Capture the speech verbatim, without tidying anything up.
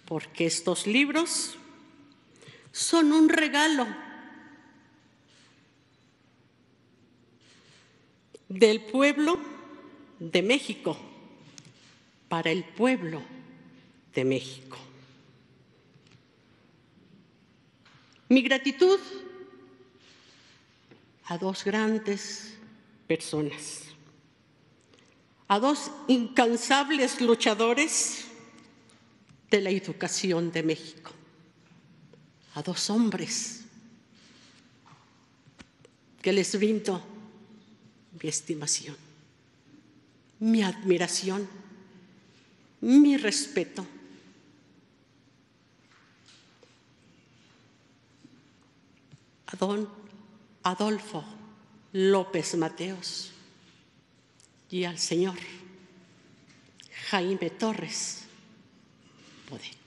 porque estos libros son un regalo del pueblo de México para el pueblo de México. Mi gratitud a dos grandes personas, a dos incansables luchadores de la educación de México, a dos hombres que les brindo mi estimación, mi admiración, mi respeto. A don Adolfo López Mateos y al señor Jaime Torres Bodet.